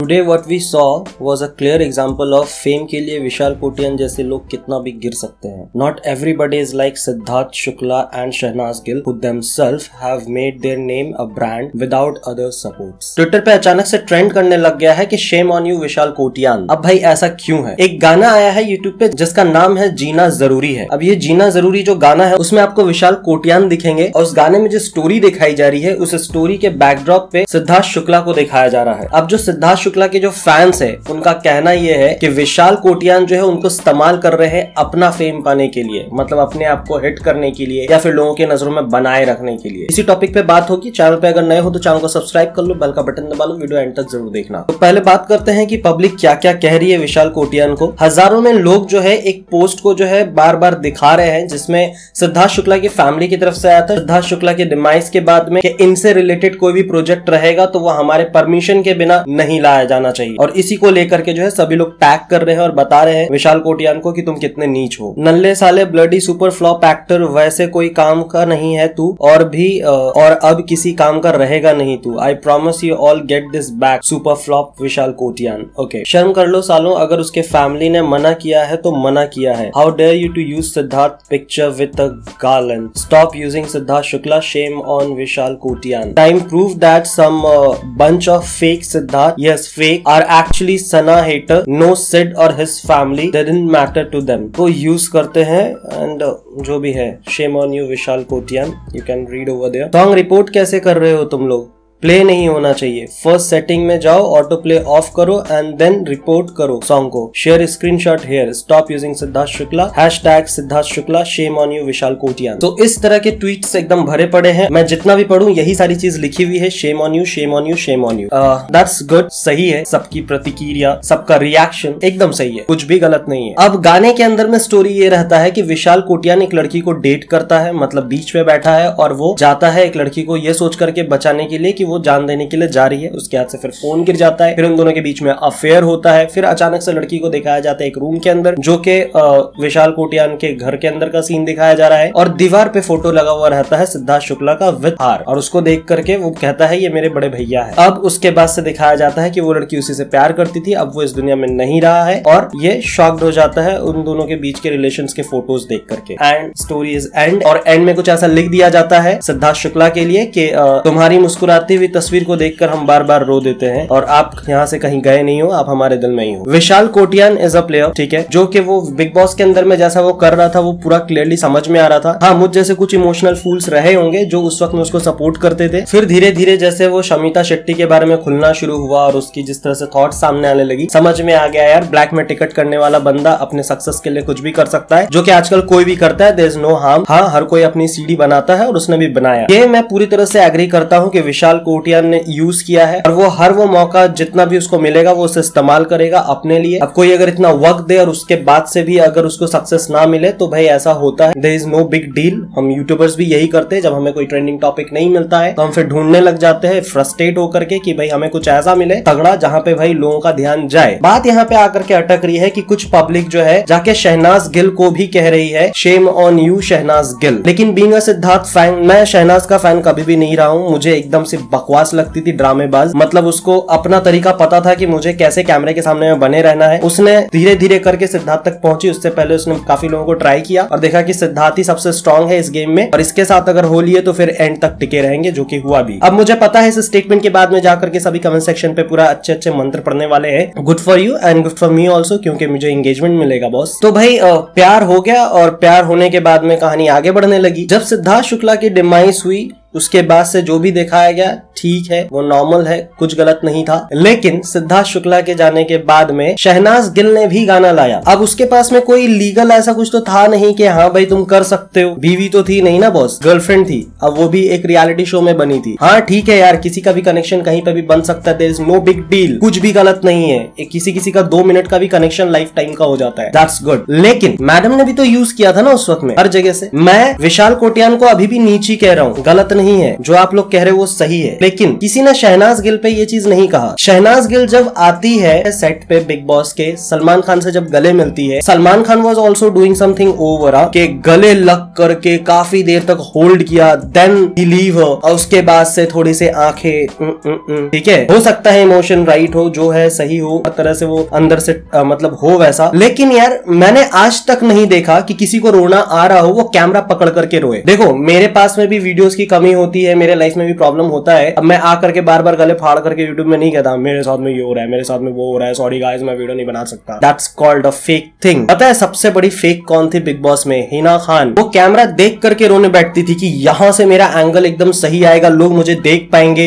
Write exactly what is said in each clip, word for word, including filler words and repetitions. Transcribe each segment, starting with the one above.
Today what we saw was a clear example of fame के लिए विशाल कोटियान जैसे लोग कितना भी गिर सकते हैं। Not everybody is like Siddharth Shukla and Shehnaaz Gill who themselves have made their name a brand without other supports। Twitter पे अचानक से ट्रेंड करने लग गया है कि shame on you Vishal Kotian. अब भाई ऐसा क्यों है? एक गाना आया है यूट्यूब पे जिसका नाम है जीना जरूरी है। अब ये जीना जरूरी जो गाना है उसमें आपको विशाल कोटियान दिखेंगे और उस गाने में जो स्टोरी दिखाई जा रही है उस स्टोरी के बैकड्रॉप पे सिद्धार्थ शुक्ला को दिखाया जा रहा है। अब जो सिद्धार्थ शुक्ला के जो फैंस है उनका कहना यह है कि विशाल कोटियान जो है उनको इस्तेमाल कर रहे हैं अपना फेम पाने के लिए, मतलब अपने आप को हिट करने के लिए या फिर लोगों के नजरों में बनाए रखने के लिए। इसी टॉपिक पे बात होगी। चैनल पे अगर नए हो तो चैनल को सब्सक्राइब कर लो, बेल का बटन दबा लो, वीडियो एंड तक जरूर देखना। तो पहले बात करते हैं कि पब्लिक क्या क्या कह रही है विशाल कोटियान को। हजारों में लोग जो है एक पोस्ट को जो है बार बार दिखा रहे हैं जिसमें सिद्धार्थ शुक्ला की फैमिली की तरफ से आया था सिद्धार्थ शुक्ला के डिमाइस के बाद में कि इनसे रिलेटेड कोई भी प्रोजेक्ट रहेगा तो वो हमारे परमिशन के बिना नहीं लाया जाना चाहिए। और इसी को लेकर के जो है सभी लोग टैग कर रहे हैं और बता रहे हैं विशाल कोटियान को कि तुम कितने नीच हो, नल्ले साले ब्लडी सुपर फ्लॉप एक्टर, वैसे कोई काम का नहीं है तू और भी और अब किसी काम का रहेगा नहीं तू। I promise you all get this back super flop Vishal Kotian. Okay, शर्म कर लो सालों, अगर उसके फैमिली ने मना किया है तो मना किया है। How dare you to use Siddharth picture with a garland, stop using Siddharth Shukla, shame on Vishal Kotian. Time prove that some bunch of fake Siddharth, yes fake, are actually Sana hater. No Sid or his family didn't matter to them। तो use करते हैं and uh, जो भी है shame on you Vishal Kotian, you can read over there। Song report कैसे कर रहे हो तुम लोग? प्ले नहीं होना चाहिए। फर्स्ट सेटिंग में जाओ, ऑटो प्ले ऑफ करो एंड देन रिपोर्ट करो सॉन्ग को। Share screenshot here, stop using Siddharth Shukla, hashtag Siddharth Shukla, shame on you Vishal Kotian. तो इस तरह के ट्वीट्स एकदम भरे पड़े हैं। मैं जितना भी पढ़ूं यही सारी चीज लिखी हुई है, shame on you, shame on you, shame on you. That's good, सही है। सबकी प्रतिक्रिया, सबका रिएक्शन एकदम सही है, कुछ भी गलत नहीं है। अब गाने के अंदर में स्टोरी ये रहता है कि विशाल कोटियान एक लड़की को डेट करता है, मतलब बीच पे बैठा है और वो जाता है एक लड़की को ये सोच करके बचाने के लिए कि वो जान देने के लिए जा रही है। उसके हाथ से फिर फोन गिर जाता है, फिर उन दोनों के बीच में अफेयर होता है। फिर अचानक से लड़की को दिखाया जाता है एक रूम के अंदर जो कि विशाल कोटियान के घर के अंदर का सीन दिखाया जा रहा है और दीवार पे फोटो लगा हुआ रहता है सिद्धार्थ शुक्ला का विद हार, और उसको देख करके वो कहता है ये मेरे बड़े भैया है। अब उसके बाद से दिखाया जाता है कि वो लड़की उसी से प्यार करती थी, अब वो इस दुनिया में नहीं रहा है और ये शॉक्ड हो जाता है उन दोनों के बीच के रिलेशंस के फोटोज देख करके। And story is end. और एंड में कुछ ऐसा लिख दिया जाता है सिद्धार्थ शुक्ला के लिए कि तुम्हारी मुस्कुराती हुई तस्वीर को देखकर हम बार बार रो देते हैं और आप यहाँ से कहीं गए नहीं हो, आप हमारे दिल में ही हो। Vishal Kotian is a player, ठीक है, जो कि वो बिग बॉस के अंदर में जैसा वो कर रहा था वो पूरा क्लियरली समझ में आ रहा था। हाँ, मुझ जैसे कुछ इमोशनल फूल्स रहे होंगे जो उस वक्त में उसको सपोर्ट करते थे। फिर धीरे धीरे जैसे वो शमिता शेट्टी के बारे में खुलना शुरू हुआ और उसकी जिस तरह से थॉट सामने आने लगी, समझ में आ गया यार ब्लैक में टिकट करने वाला बंदा अपने सक्सेस के लिए कुछ भी कर सकता है, जो कि आजकल कोई भी करता है। There is no harm. हाँ, हर कोई अपनी सीढ़ी बनाता है और उसने भी बनाया। ये मैं पूरी तरह से एग्री करता हूँ कि विशाल कोटियान ने यूज किया है और वो हर वो मौका जितना भी उसको मिलेगा वो उसे इस्तेमाल करेगा अपने लिए। अब कोई अगर इतना वक्त दे और उसके बाद से भी अगर उसको सक्सेस ना मिले तो भाई ऐसा होता है, there is no big deal. हम यूट्यूबर्स भी यही करते हैं, जब हमें कोई ट्रेंडिंग टॉपिक नहीं मिलता है तो हम फिर ढूंढने लग जाते हैं फ्रस्ट्रेट होकर के कि भाई हमें कुछ ऐसा मिले तगड़ा जहाँ पे भाई लोगों का ध्यान जाए। बात यहाँ पे आकर के अटक रही है कि कुछ पब्लिक जो है जाके शहनाज गिल को भी कह रही है shame on you Shehnaaz Gill. लेकिन बीइंग अ सिद्धार्थ फैन, मैं शहनाज का फैन कभी भी नहीं रहा हूँ। मुझे एकदम से बकवास लगती थी, ड्रामेबाज, मतलब उसको अपना तरीका पता था कि मुझे कैसे कैमरे के सामने में बने रहना है। उसने धीरे धीरे करके सिद्धार्थ तक पहुंची। उससे पहले उसने काफी लोगों को ट्राई किया और देखा कि सिद्धार्थ ही सबसे स्ट्रांग है इस गेम में और इसके साथ अगर हो लिए तो फिर एंड तक टिके रहेंगे, जो कि हुआ भी। अब मुझे पता है इस स्टेटमेंट के बाद में जाकर के सभी कमेंट सेक्शन पे पूरा अच्छे अच्छे मंत्र पढ़ने वाले हैं। Good for you and good for me also, क्योंकि मुझे एंगेजमेंट मिलेगा बॉस। तो भाई प्यार हो गया और प्यार होने के बाद में कहानी आगे बढ़ने लगी। जब सिद्धार्थ शुक्ला की डिमाइस हुई उसके बाद से जो भी दिखाया गया ठीक है, वो नॉर्मल है, कुछ गलत नहीं था। लेकिन सिद्धार्थ शुक्ला के जाने के बाद में शहनाज गिल ने भी गाना लाया। अब उसके पास में कोई लीगल ऐसा कुछ तो था नहीं कि हाँ भाई तुम कर सकते हो, बीवी तो थी नहीं ना बॉस, गर्लफ्रेंड थी। अब वो भी एक रियलिटी शो में बनी थी। हाँ ठीक है यार, किसी का भी कनेक्शन कहीं पे भी बन सकता है, there is no big deal, कुछ भी गलत नहीं है। एक किसी किसी का दो मिनट का भी कनेक्शन लाइफ टाइम का हो जाता है, दैट्स गुड। लेकिन मैडम ने भी तो यूज किया था ना उस वक्त में हर जगह से। मैं विशाल कोटियान को अभी भी नीची कह रहा हूँ, गलत नहीं है, जो आप लोग कह रहे हो वो सही है, लेकिन किसी ने शहनाज गिल पे ये चीज नहीं कहा। शहनाज गिल जब आती है सेट पे बिग बॉस के, सलमान खान से जब गले मिलती है, Salman Khan was also doing something over के गले लग करके काफी देर तक होल्ड किया, देन ही लीव हो, और उसके बाद से थोड़ी से आंखें, ठीक है, हो सकता है इमोशन राइट हो, जो है सही हो, हर तरह से वो अंदर से आ, मतलब हो वैसा, लेकिन यार मैंने आज तक नहीं देखा कि किसी को रोना आ रहा हो वो कैमरा पकड़ करके रोए। देखो मेरे पास में भी वीडियोस की कमी होती है, मेरे लाइफ में भी प्रॉब्लम होता है, अब मैं आ करके बार बार गले फाड़ करके यूट्यूब में नहीं कहता मेरे साथ में ये हो रहा है, मेरे साथ में वो हो रहा है, सॉरी गाइस मैं वीडियो नहीं बना सकता। That's called a fake thing. पता है सबसे बड़ी फेक कौन थी बिग बॉस में? हिना खान। वो कैमरा देख करके रोने बैठती थी कि यहां से मेरा एंगल एकदम सही आएगा, लोग मुझे देख पाएंगे,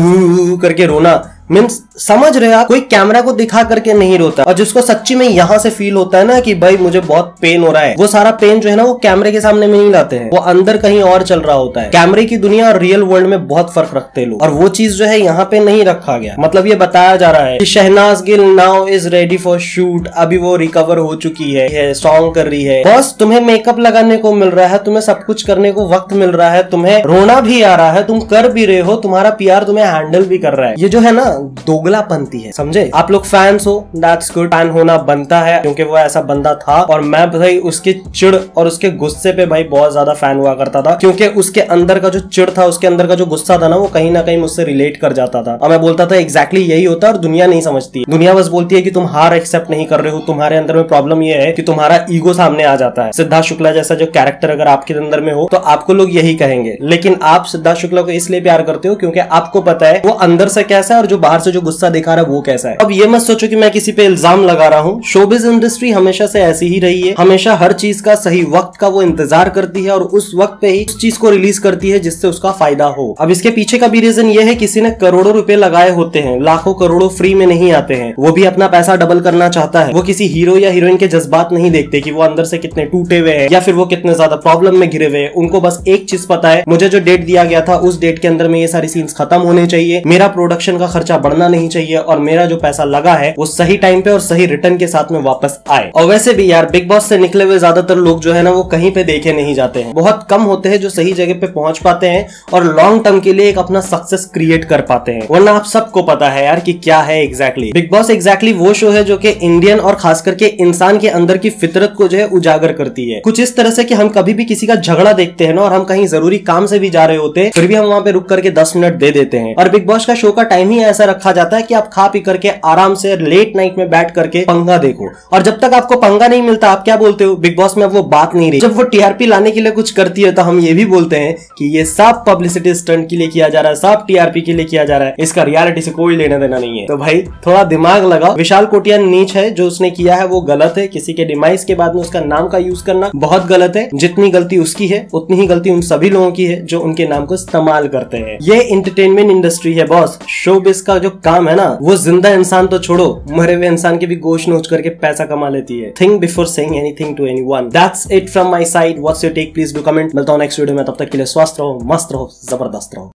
वो करके रोना। मीन्स समझ रहे आप, कोई कैमरा को दिखा करके नहीं रोता, और जिसको सच्ची में यहाँ से फील होता है ना कि भाई मुझे बहुत पेन हो रहा है, वो सारा पेन जो है ना वो कैमरे के सामने में नहीं लाते हैं, वो अंदर कहीं और चल रहा होता है। कैमरे की दुनिया और रियल वर्ल्ड में बहुत फर्क रखते हैं लोग, और वो चीज जो है यहाँ पे नहीं रखा गया। मतलब ये बताया जा रहा है कि Shehnaaz Gill now is ready for shoot, अभी वो रिकवर हो चुकी है, सॉन्ग कर रही है। बॉस तुम्हें मेकअप लगाने को मिल रहा है, तुम्हें सब कुछ करने को वक्त मिल रहा है, तुम्हें रोना भी आ रहा है, तुम कर भी रहे हो, तुम्हारा पीआर तुम्हें हैंडल भी कर रहा है। ये जो है ना दोगलापंती है, समझे? आप लोग फैंस हो, दैट्स गुड, फैन होना बनता है, क्योंकि वो ऐसा बंदा था, और मैं भाई उसके चिड़ और उसके गुस्से पे भाई बहुत ज्यादा फैन हुआ करता था, क्योंकि उसके अंदर का जो चिड़ था, उसके अंदर का जो गुस्सा था ना, वो कहीं ना कहीं मुझसे रिलेट कर जाता था, और मैं बोलता था एग्जैक्टली यही होता है, और दुनिया नहीं समझती। दुनिया बस बोलती है कि तुम हार एक्सेप्ट नहीं कर रहे हो, तुम्हारे अंदर में प्रॉब्लम ये है कि तुम्हारा ईगो सामने आ जाता है। सिद्धार्थ शुक्ला जैसा जो कैरेक्टर अगर आपके अंदर में हो तो आपको लोग यही कहेंगे, लेकिन आप सिद्धार्थ शुक्ला को इसलिए प्यार करते हो क्योंकि आपको पता है वो अंदर से कैसा है और जो बाहर से जो गुस्सा दिखा रहा है वो कैसा है। अब ये मत सोचो कि मैं किसी पे इल्जाम लगा रहा हूँ, शोबिज इंडस्ट्री हमेशा से ऐसी ही रही है, हमेशा हर चीज का सही वक्त का वो इंतजार करती है और उस वक्त पे ही उस चीज को रिलीज करती है जिससे उसका फायदा हो। अब इसके पीछे का भी रीजन ये है, किसी ने करोड़ों रुपए लगाए होते हैं, लाखों करोड़ों फ्री में नहीं आते हैं, वो भी अपना पैसा डबल करना चाहता है। वो किसी हीरो या हीरोइन के जज्बात नहीं देखते कि वो अंदर से कितने टूटे हुए हैं या फिर वो कितने ज्यादा प्रॉब्लम में घिरे हुए हैं। उनको बस एक चीज पता है, मुझे जो डेट दिया गया था उस डेट के अंदर में ये सारी सीन्स खत्म होने चाहिए, मेरा प्रोडक्शन का खर्चा बढ़ना नहीं चाहिए, और मेरा जो पैसा लगा है वो सही टाइम पे और सही रिटर्न के साथ में वापस आए। और वैसे भी यार बिग बॉस से निकले हुए ज्यादातर लोग जो है ना वो कहीं पे देखे नहीं जाते हैं, बहुत कम होते हैं जो सही जगह पे पहुंच पाते हैं और लॉन्ग टर्म के लिए एक अपना सक्सेस क्रिएट कर पाते हैं। वरना आप सबको पता है यार कि क्या है एग्जैक्टली बिग बॉस। एग्जैक्टली वो शो है जो कि इंडियन और खास करके इंसान के अंदर की फितरत को जो है उजागर करती है। कुछ इस तरह से कि हम कभी भी किसी का झगड़ा देखते हैं ना, और हम कहीं जरूरी काम से भी जा रहे होते हैं, फिर भी हम वहां पे रुक करके दस मिनट दे देते हैं। और बिग बॉस का शो का टाइम ही ऐसा रखा जाता है कि आप खा पी करके आराम से लेट नाइट में बैठ करके पंगा देखो, और जब तक आपको पंगा नहीं मिलता आप क्या बोलते हो, बिग बॉस में अब वो बात नहीं रही। जब वो टीआरपी लाने के लिए कुछ करती है तो हम ये भी बोलते हैं कि ये सब पब्लिसिटी स्टंट के लिए किया जा रहा है, सब टीआरपी के लिए किया जा रहा है, इसका रियलिटी से कोई लेना देना नहीं है। तो भाई थोड़ा दिमाग लगाओ। विशाल कोटिया नीच है, जो उसने किया है वो गलत है। किसी के डिमाइस के बाद में उसका नाम का यूज करना बहुत गलत है। जितनी गलती उसकी है उतनी ही गलती उन सभी लोगों की है जो उनके नाम को इस्तेमाल करते हैं। ये एंटरटेनमेंट इंडस्ट्री है बॉस। शोबिज का जो काम है ना, वो जिंदा इंसान तो छोड़ो, मरे हुए इंसान के भी गोश्त नोच करके पैसा कमा लेती है। Think before saying anything to anyone. That's it from my side. What's your take? Please do comment. मिलता हूं नेक्स्ट वीडियो में, तब तक के लिए स्वस्थ रहो, मस्त रहो, जबरदस्त रहो।